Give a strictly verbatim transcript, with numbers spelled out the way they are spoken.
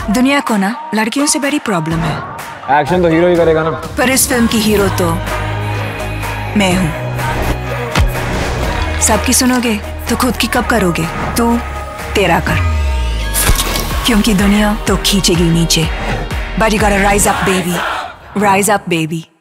दुनिया को ना लड़कियों से बड़ी प्रॉब्लम है। एक्शन तो हीरो ही करेगा ना। पर इस फिल्म की हीरो तो मैं हूँ। सबकी सुनोगे तो खुद की कब करोगे? तू तेरा कर, क्योंकि दुनिया तो खींचेगी नीचे। But you gotta rise up, baby. Rise up, baby.